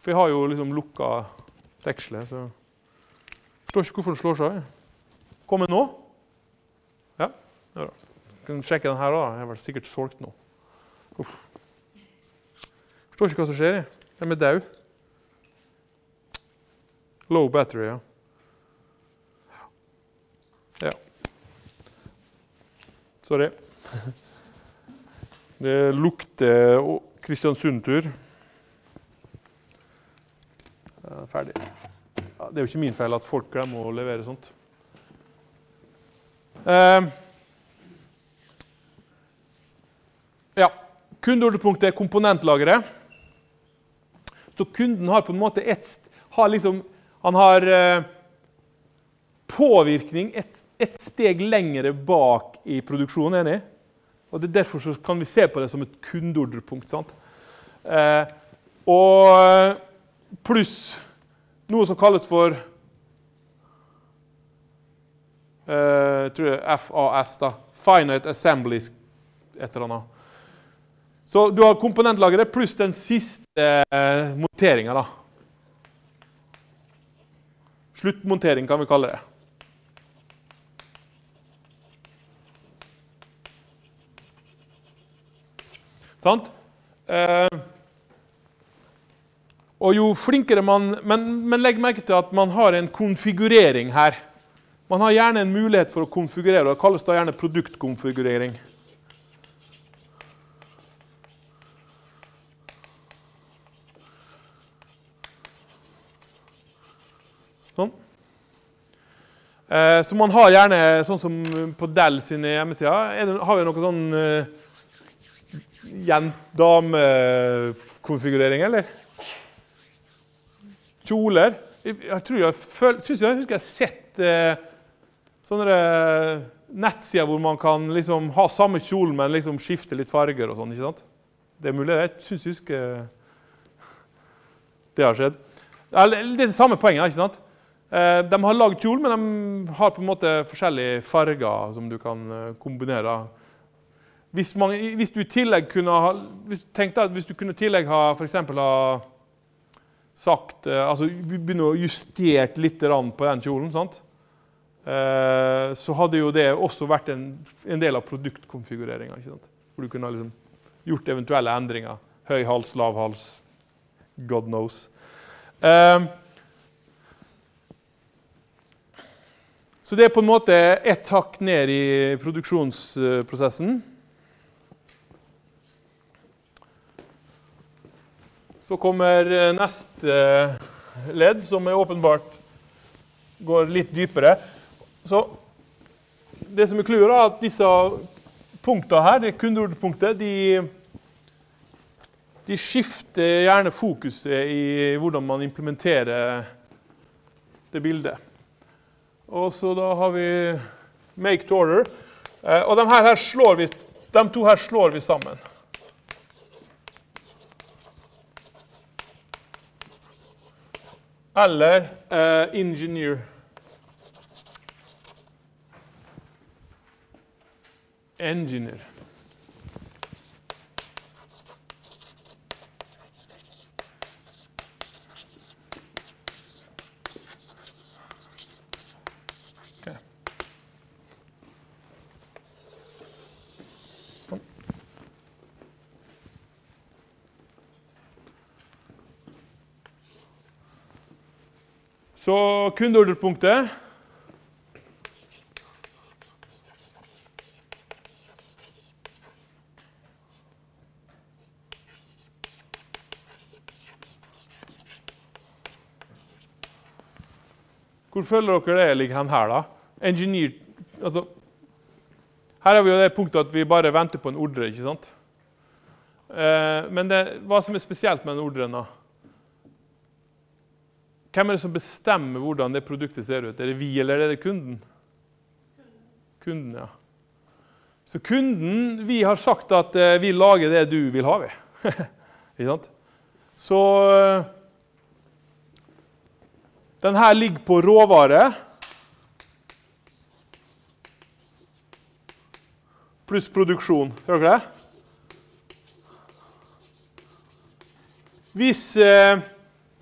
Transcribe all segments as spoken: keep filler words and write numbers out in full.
For jeg har jo liksom lukket dekselet, så jeg forstår ikke hvorfor den slår seg. Kommer den nå? Ja, ja da. Jeg kan sjekke den her da, jeg har vel sikkert solgt nå. Uff. Forstår ikke hva som skjer. Den er død. Low battery, ja. Ja. Sorry. Det lukter Kristiansund-tur. Ja, ferdig. Ja, det er jo ikke min feil at folk glemmer å levere sånt. Uh, ja, kundeordrepunktet er komponentlageret. Så kunden har på en måte et, har liksom, han har uh, påvirkning et, et steg lengre bak i produksjonen, enig? Og det er derfor så kan vi se på det som et kundeordrepunkt, sant? Uh, og pluss noe som kalles for Uh, jeg tror det er F A S da, Finite Assemblies, et eller annet. Så du har komponentlageret pluss den siste uh, monteringen da. Sluttmontering kan vi kalle det. Sant? Uh, og jo flinkere man, men, men legg merke til at man har en konfigurering her. Man har gjerne en mulighet for å konfigurere, og det kalles da gjerne produktkonfigurering. Sånn. Eh, så man har gjerne, sånn som på Dell sine hjemmesider, har vi noe sånn eh, dame-konfigurering, eller? Kjoler. Jeg, jeg tror jeg, føl, synes jeg husker jeg har sett eh, sånne nettsider hvor man kan liksom ha samme kjole, men liksom skifte litt farger og sånn, ikke sant? Det er mulig, jeg synes jeg husker det har skjedd. Det er det samme poenget, ikke sant? De har laget kjole, men de har på en måte forskjellige farger som du kan kombinere. Hvis, man, hvis du i tillegg kunne ha, hvis, tenk deg at hvis du kunne i tillegg ha, for eksempel ha sagt, altså begynne å justere litt på den kjolen, sant? Så hadde jo det også vært en, en del av produktkonfigureringen, ikke sant? Hvor du kunne ha liksom gjort eventuelle endringer. Høy hals, lav hals, God knows. Uh, så det er på en måte ett hakk ned i produksjonsprosessen. Så kommer neste ledd, som er åpenbart går litt dypere. Så det som er kluret er at disse punktene her, det kundeordpunktet, de, de skifter gjerne fokuset i hvordan man implementerer det bildet. Og så da har vi make to order, og de her, her slår vi, de to her slår vi sammen. Eller uh, engineer. Engineer. Okay. Sånn. Så kundeordrepunktet. Hvor føler dere det ligger hen her da? Engineer, altså, her har vi jo det punktet at vi bare venter på en ordre, ikke sant? Eh, men det, hva som er spesielt med den ordren da? Hvem er det som bestemmer hvordan det produktet ser ut? Er det vi eller er det kunden? Kunden, ja. Så kunden, vi har sagt at eh, vi lager det du vil ha, vi. Ikke sant? Så den her ligger på råvare pluss produksjon. Hører dere det? Hvis, eh,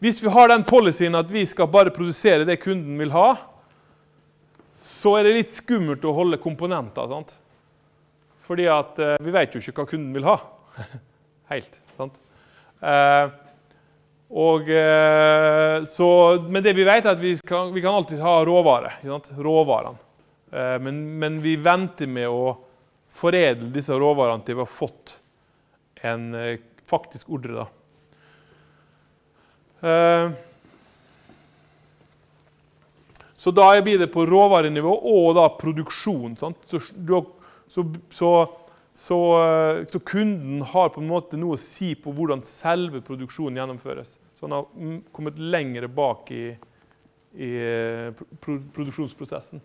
Hvis vi har den policyen at vi skal bare produsere det kunden vil ha, så er det litt skummelt å holde komponenter, sant? Fordi at eh, vi vet jo ikke hva kunden vil ha. Helt, sant? Eh, og, eh, så, men det vi vet er at vi kan, vi kan alltid ha råvare, ikke sant? Råvarene. Eh, men, men vi venter med å foredle disse råvarene til vi har fått en eh, faktisk ordre da. Eh, så da blir det på råvarenivå og da produksjon, sant? Så, så, så, så, så kunden har på en måte noe å si på hvordan selve produksjonen gjennomføres. Så han har kommet lengre bak i, i pro, produksjonsprosessen.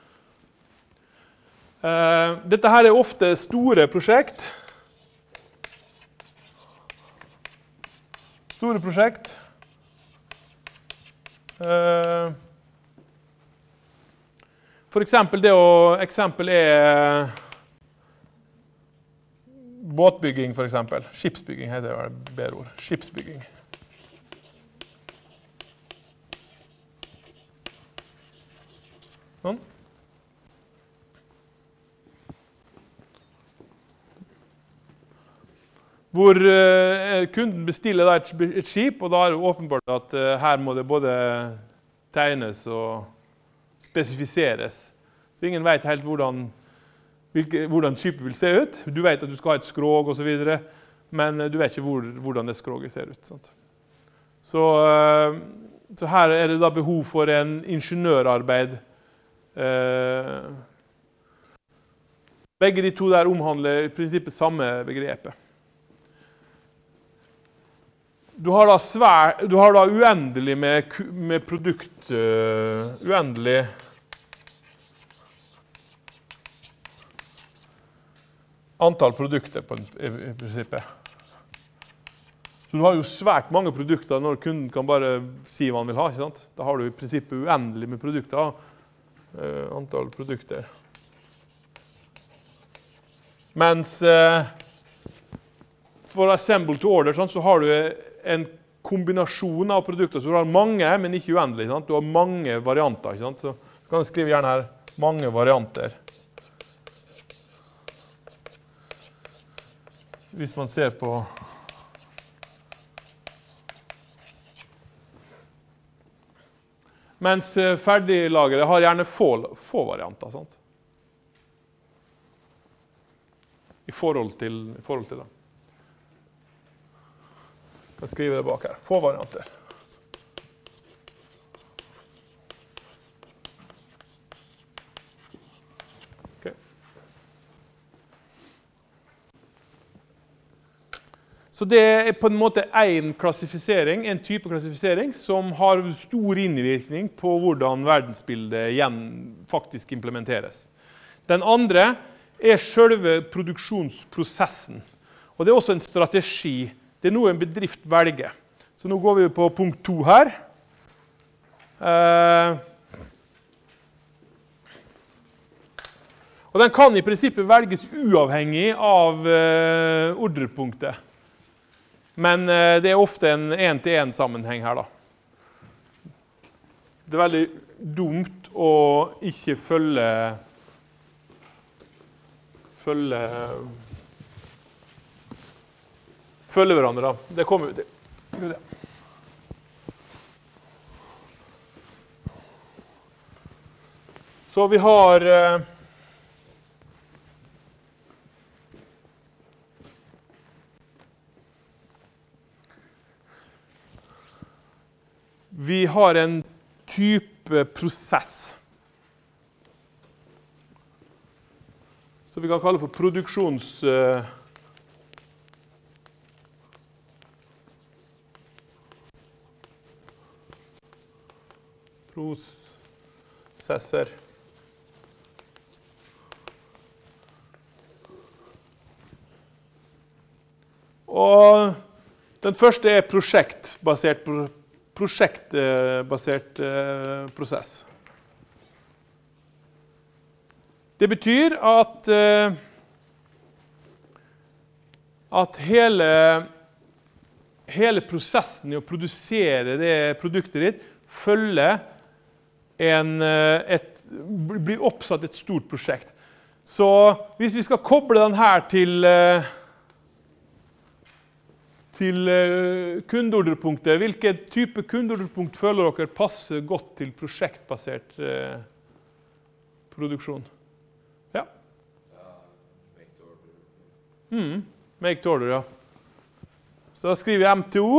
Eh, dette her er ofte store prosjekt. Store prosjekt. Uh, for eksempel det å, eksempel er båtbygging for eksempel. Skipsbygging heter det bedre ord. Skipsbygging. Sånn. Hvor uh, kunden bestiller da et, et skip, og da er det åpenbart at uh, her må det både tegnes og spesifiseres. Så ingen vet helt hvordan, hvilke, hvordan skipet vil se ut. Du vet at du skal ha et skrog og så videre, men uh, du vet ikke hvor, hvordan det skroget ser ut. Sant? Så, uh, så her er det da behov for en ingeniørarbeid. Uh, begge de to der omhandler i prinsippet samme begrepet. Du har da, svær, du har da uendelig med, med produkt, uh, uendelig antall produkter på, i, i prinsippet. Så du har jo svært mange produkter når kunden kan bare si hva han vil ha, ikke sant? Da har du i prinsippet uendelig med produkter, uh, antall produkter. Mens uh, for assemble to order, sånn, så har du en kombinasjon av produkter, så du har mange, men ikke uendelig. Sant? Du har mange varianter. Ikke sant? Så du kan skrive gjerne her mange varianter. Hvis man ser på mens ferdiglageret har gjerne få, få varianter. Sant? I forhold til, i forhold til det. Jeg skriver det bak her. Få varianter. Okay. Så det er på en måte en klassifisering, en type klassifisering som har stor innvirkning på hvordan verdensbildet igjen faktisk implementeres. Den andre er selve produksjonsprosessen. Og det er også en strategi. Det er noe en bedrift velger. Så nå går vi på punkt to her. Eh, og den kan i prinsippet velges uavhengig av eh, ordrepunktet. Men eh, det er ofte en en-til-en sammenheng her da. Det er veldig dumt å ikke følge følge følge hverandre da. Det kommer ut til. Så vi har eh, vi har en type prosess som vi kan kalle for produksjons eh, prosesser. Og den første er prosjektbasert, prosjektbasert eh, prosess. Det betyr at, eh, at hele hele prosessen i å produsere det produktet ditt følger en, et, blir oppsatt et stort prosjekt. Så hvis vi skal koble den her til, til kundeordrepunktet, hvilken type kundeordrepunkt føler dere passer godt til prosjektbasert eh, produksjon? Ja. Mm, make to order, ja. Så da skriver vi M T O,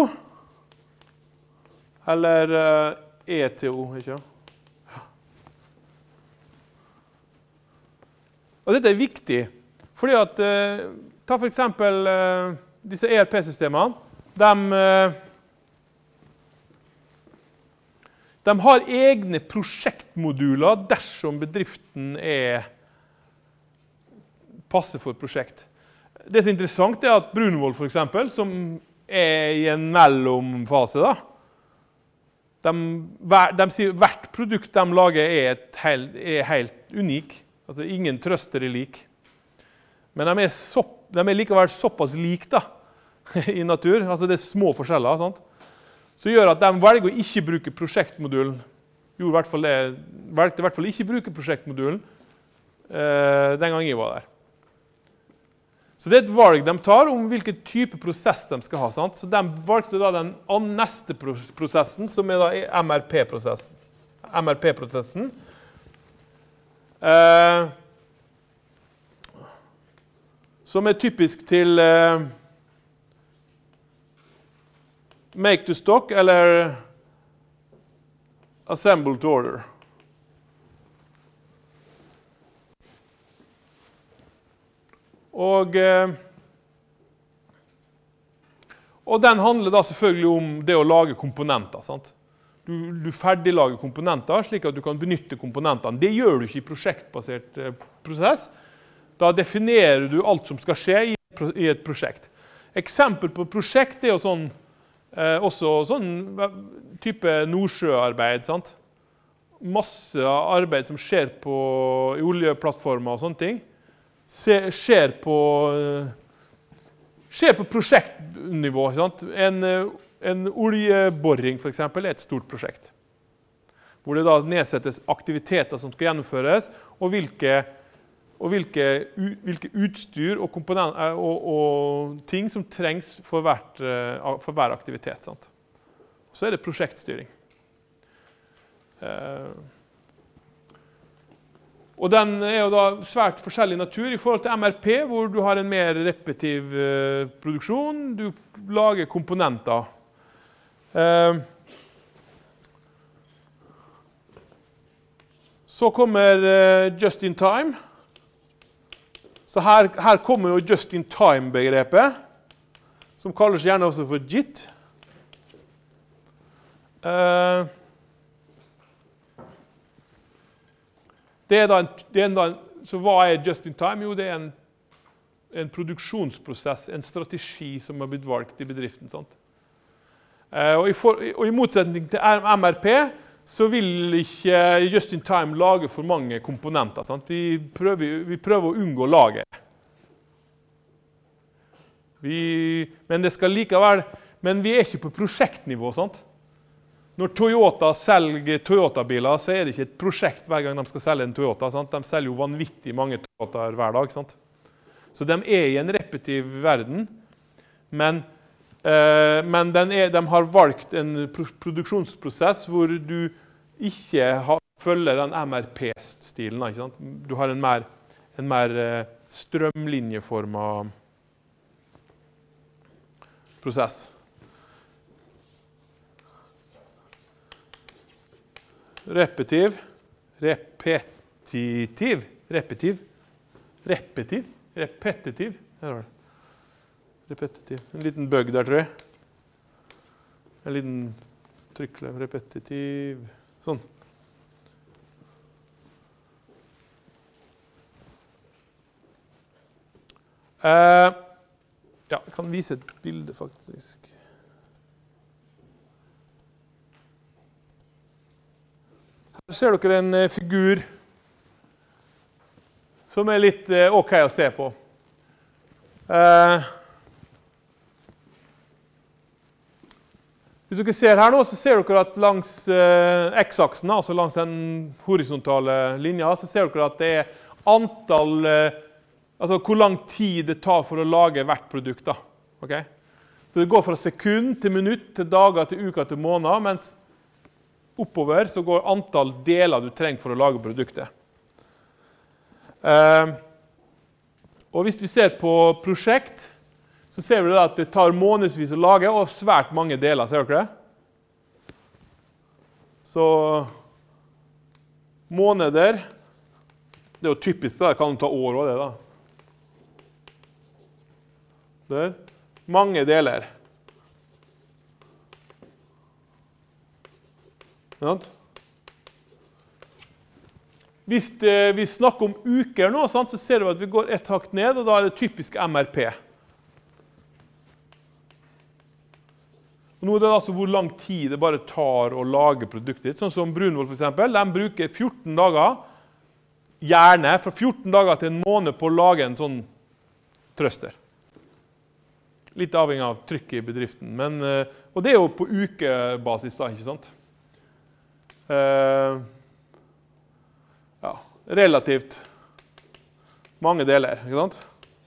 eller uh, E T O, ikke? Ja. Og dette er viktig, fordi at, uh, ta for eksempel uh, disse E R P-systemene, de, uh, de har egne prosjektmoduler dersom bedriften er passer for prosjekt. Det som er interessant er at Brunvoll, for eksempel, som er i en mellomfase, da, de, de sier hvert produkt de lager er, helt, er helt unik. Altså, ingen trøster er lik. Men de er, så, de er likevel såpass lik da, i natur. Altså, det er små forskjeller, sant? Så gjør at de velger å ikke bruke prosjektmodulen. Gjorde i hvert fall det, valgte i hvert fall ikke bruke prosjektmodulen eh, den gang jeg var der. Så det er et valg de tar om hvilken type prosess de skal ha. Sant? Så de valgte da den neste prosessen, som er da M R P-prosessen. M R P-prosessen. Eh, som er typisk til eh, make to stock eller assemble to order. Og, og den handler da selvfølgelig om det å lage komponenter. Sant? Du, du ferdiglager komponenter slik at du kan benytte komponentene. Det gjør du ikke i prosjektbasert prosess. Da definerer du alt som skal skje i, i et prosjekt. Eksempel på prosjekt er jo sånn, eh, også sånn type nordsjøarbeid. Sant? Masse arbeid som skjer på, i oljeplattformer og sånne ting. Skjer på, skjer på prosjektnivå. Sant? En, en oljeboring for eksempel, er et stort prosjekt. Hvor det da nedsettes aktiviteter som skal gjennomføres, og hvilke, og hvilke, hvilke utstyr og, og, og ting som trengs for, hvert, for hver aktivitet. Sant? Så er det prosjektstyring. Uh, Og den er jo da svært forskjellig natur i forhold til M R P, hvor du har en mer repetitiv eh, produksjon. Du lager komponenter. Eh, så kommer eh, just in time. Så her, her kommer jo just in time-begrepet, som kalles gjerne også for J I T. Eh, Det er da en, det er en, så hva er just in time? Jo, det er en, en produksjonsprosess, en strategi som har blitt valgt i bedriften. Sant? Eh, og, i for, og i motsetning til M R P, så vil ikke just in time lage for mange komponenter. Sant? Vi, prøver, vi prøver å unngå lager. Vi, men det skal likevel, men vi er ikke på prosjektnivå, sant? Når Toyota selger Toyota-biler, så er det ikke et prosjekt hver gang de skal selge en Toyota. Sant? De selger jo vanvittig mange Toyotaer hver dag. Sant? Så de er i en repetitiv verden, men, eh, men den er, de har valgt en produksjonsprosess hvor du ikke har, følger den M R P-stilen. Ikke sant? Du har en mer, en mer strømlinjeformet prosess. Repetiv, repetitiv, repetiv, repetiv, repetitiv, her var det, repetitiv, en liten bug der, tror jeg, en liten trykklev, repetitiv, sånn. Uh, ja, jeg kan vise et bilde faktisk. Her ser dere en figur som er litt ok å se på. Eh, Hvis dere ser her nå, så ser dere at langs eh, x-aksen, altså langs den horisontale linja, så ser dere at det er antall, eh, altså hvor lang tid det tar for å lage hvert produkt da. Okay? Så det går fra sekund til minutt, til dager, til uker, til måneder, mens oppover så går antall deler du trenger for å lage produktet. Eh, og hvis vi ser på prosjekt, så ser vi at det tar månedsvis å lage, og svært mange deler, ser dere det? Så måneder, det er jo typisk, da. Det kan ta år også, det da. Der. Mange deler. Hvis det, vi snakker om uker nå, så ser vi at vi går et hakk ned, og da er det typisk M R P. Nå er det altså hvor lang tid det bare tar å lage produktet. Sånn som Brunvoll for eksempel, de bruker fjorten dager, gjerne fra fjorten dager til en måned på å lage en sånn trøster. Litt avhengig av trykket i bedriften. Men, og det er jo på ukebasis da, ikke sant? Uh, ja, relativt mange deler, ikke sant?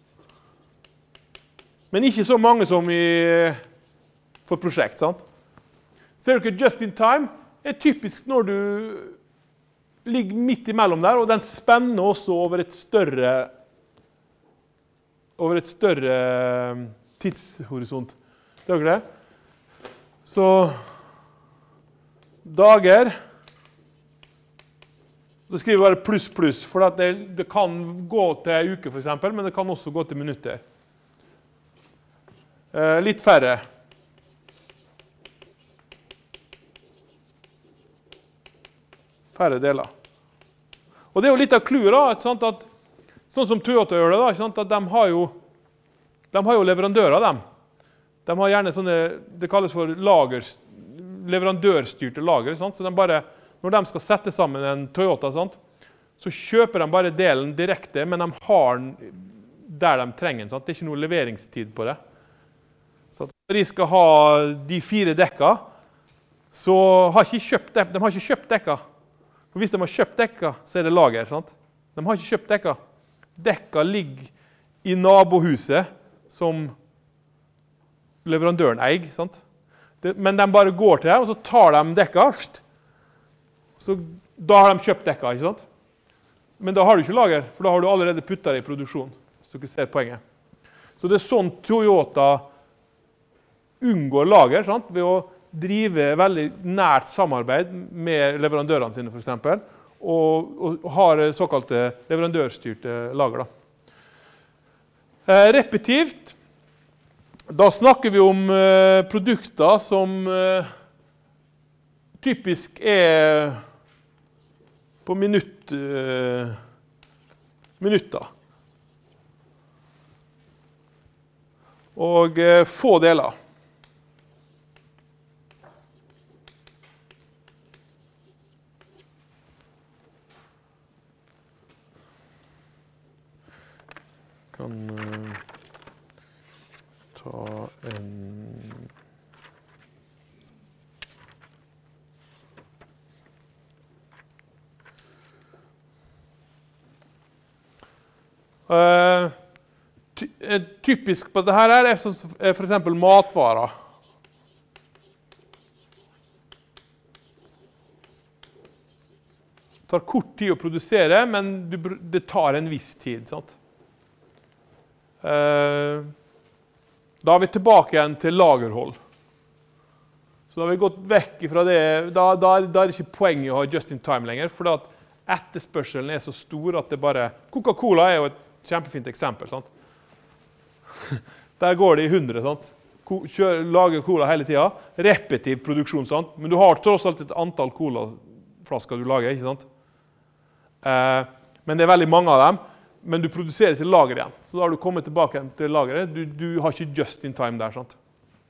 Men ikke så mange som i for prosjekt, sant? Ser dere, just in time er typisk når du ligger midt imellom der, og den spenner også over et større over et større tidshorisont. Ser dere det? Så dager så skriver vi bare pluss pluss, for at det, det kan gå til en uke for eksempel, men det kan også gå til minutter. Eh, litt færre. Færre deler. Og det er jo litt av clouet da, ikke sant, at sånn som Toyota gjør det da, ikke sant, at de har jo, de har jo leverandører dem. De har gjerne sånne, det kalles for lager, leverandørstyrte lager, sant, så de bare, når de skal sette sammen en Toyota, sant, så kjøper de bare delen direkte, men de har den der de trenger den, sant, det er ikke noe leveringstid på det. Så når de skal ha de fire dekka, så har ikke kjøpt, de har ikke kjøpt dekka. For hvis de har kjøpt dekka, så er det lager, sant? De har ikke kjøpt dekka. Dekka ligger i nabohuset som leverandøren eier, sant? Det, men de bare går til det, og så tar de dekka. Så da har de kjøpt dekka, ikke sant? Men da har du ikke lager, for da har du allerede puttet det i produksjon, hvis du ikke ser poenget. Så det er sånn Toyota unngår lager, sant? Ved å drive veldig nært samarbeid med leverandørene sine for eksempel, og, og har såkalte leverandørstyrte lager. Da. Eh, repetivt, da snakker vi om eh, produkter som eh, typisk er på minutt, eh, minutter. Og eh, få deler. Kan uh, ta en uh, ty typisk på dette her er, er for eksempel matvarer. Det tar kort tid å produsere, men det tar en viss tid, sant? Da er vi tilbake igjen til lagerhold. Så da har vi gått vekk fra det, da, da, da er det ikke poeng i å ha just in time lenger, for at etterspørselen er så stor at det bare, Coca-Cola er jo et kjempefint eksempel, sant? Der går det i hundre, sant? Kjør, lager cola hele tiden, repetitiv produksjon, sant? Men du har tross alt et antall colaflasker du lager, ikke sant? Eh, men det er veldig mange av dem, men du produserer til lager igjen. Så da har du kommet tilbake til lageret. Du, du har ikke just in time der, sant?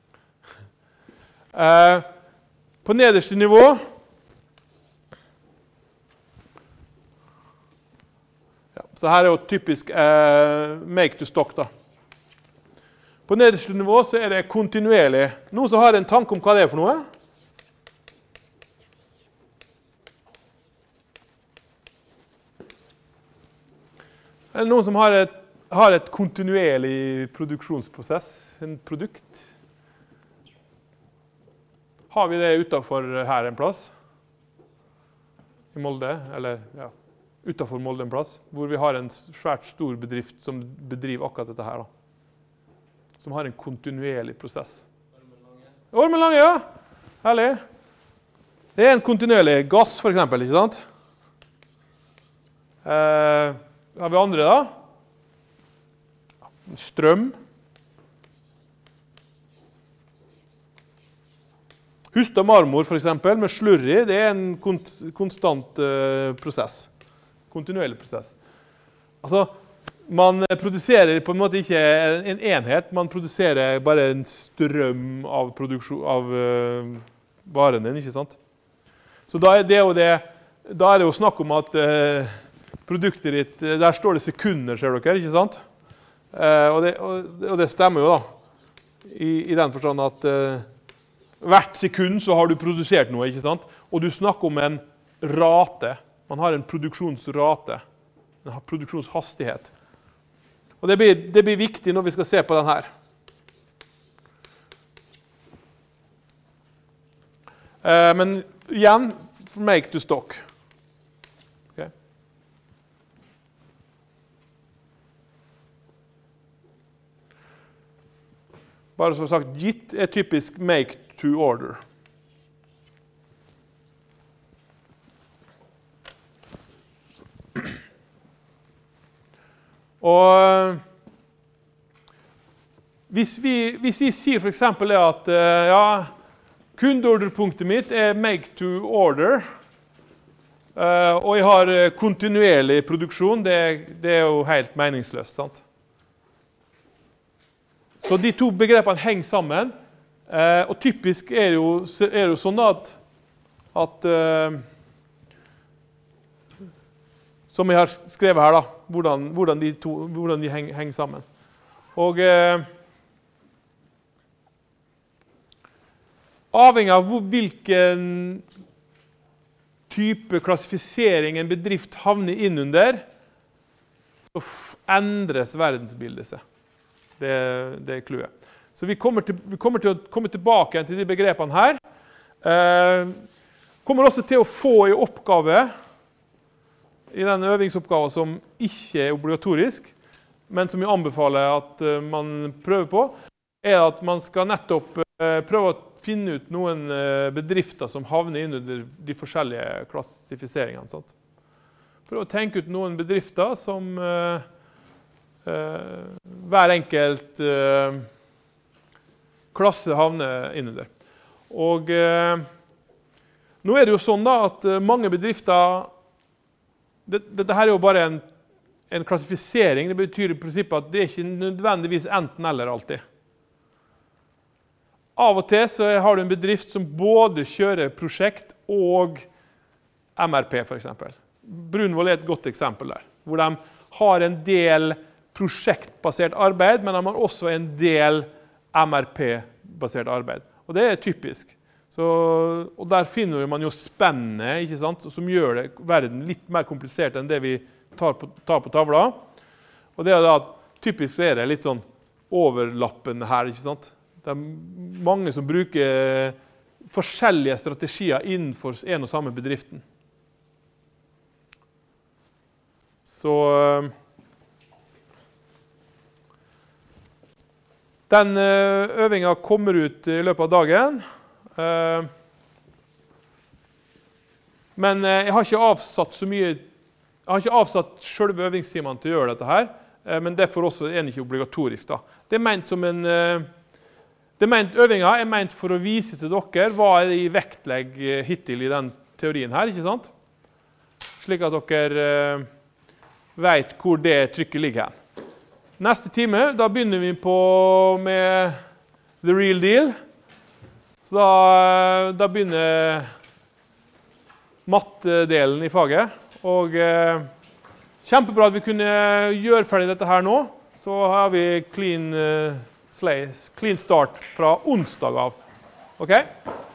Eh, på nederste nivå ja, så her er jo typisk eh, make to stock da. På nederste nivå så er det kontinuerlig. Noen som har en tanke om hva det er for noe? Er det noen som har et, har et kontinuerlig produksjonsprosess, en produkt? Har vi det utenfor her en plass? I Molde, eller ja, utenfor Molde en plass, hvor vi har en svært stor bedrift som bedriver akkurat dette her da. Som har en kontinuerlig prosess. Ormenlange. Ormenlange, ja! Herlig. Det er en kontinuerlig gass, for eksempel, ikke sant? Eh, har vi andre da? Strøm. Hustad marmor, for eksempel, med slurry, det er en konstant uh, prosess. Kontinuerlig prosess. Altså, man produserer på en måte ikke en enhet, man produserer bare en strøm av, av uh, varen din, ikke sant? Så da er det jo det, da er det jo snakk om at uh, produktet ditt, der står det sekunder, ser dere, ikke sant? Uh, og, det, og, og det stemmer jo da, i, i den forstand at uh, hvert sekund så har du produsert noe, ikke sant? Og du snakker om en rate. Man har en produksjonsrate, en produksjonshastighet. Og det blir, det blir viktig når vi skal se på den her. Uh, men igjen, make to stock. Okay. Bare som sagt, J I T er typisk make to order. Og hvis vi, hvis vi sier for eksempel at ja, kundeordrepunktet mitt er make to order, og jeg har kontinuerlig produksjon, det, det er jo helt meningsløst, sant? Så de to begrepene henger sammen, og typisk er det jo, er det jo sånn at, at som jeg har skrevet her da, hvordan, hvordan de to hvordan de henger, henger sammen. Og eh, avhengig av hvor, hvilken type klassifisering en bedrift havner inn under, så endres verdensbildet seg. Det, det er clouet. Så vi kommer, til, vi kommer til å komme tilbake til de begrepene her. Eh, kommer også til å få i oppgave i den øvingsoppgaven som ikke er obligatorisk, men som jeg anbefaler at man prøver på, er at man skal nettopp prøve å finne ut noen bedrifter som havner inn under de forskjellige klassifiseringene. Sant? Prøve å tenke ut noen bedrifter som uh, uh, hver enkelt uh, klasse havner inn under. Og uh, nå er det jo sånn da at mange bedrifter Dette her er jo bare en, en klassifisering. Det betyr i prinsippet at det er ikke nødvendigvis enten eller alltid. Av og til så har du en bedrift som både kjører prosjekt og M R P for eksempel. Brunvoll er et godt eksempel der, hvor de har en del prosjektbasert arbeid, men de har også en del M R P-basert arbeid. Og det er typisk. Så, og der finner man jo spennet, ikke sant, som gjør det, verden litt mer komplisert enn det vi tar på, tar på tavla. Og det er da, typisk er det litt sånn overlappende her, ikke sant? Det er mange som bruker forskjellige strategier innenfor en og samme bedriften. Så den øvingen kommer ut i løpet av dagen. Men jeg har ikke avsatt så mye, jeg har ikke avsatt selve øvingstimene til å gjøre dette her, men derfor også er den ikke obligatorisk da. Det er ment som en, det er ment, øvingen er ment for å vise til dere hva er det i vektlegg hittil i den teorien her, ikke sant? Slik at dere vet hvor det trykket ligger her. Neste time, da begynner vi på med the real deal. Så da, da begynner mattedelen i faget, og eh, kjempebra at vi kunne gjøre ferdig dette her nå. Så har vi clean, slay, clean start fra onsdag av. Ok?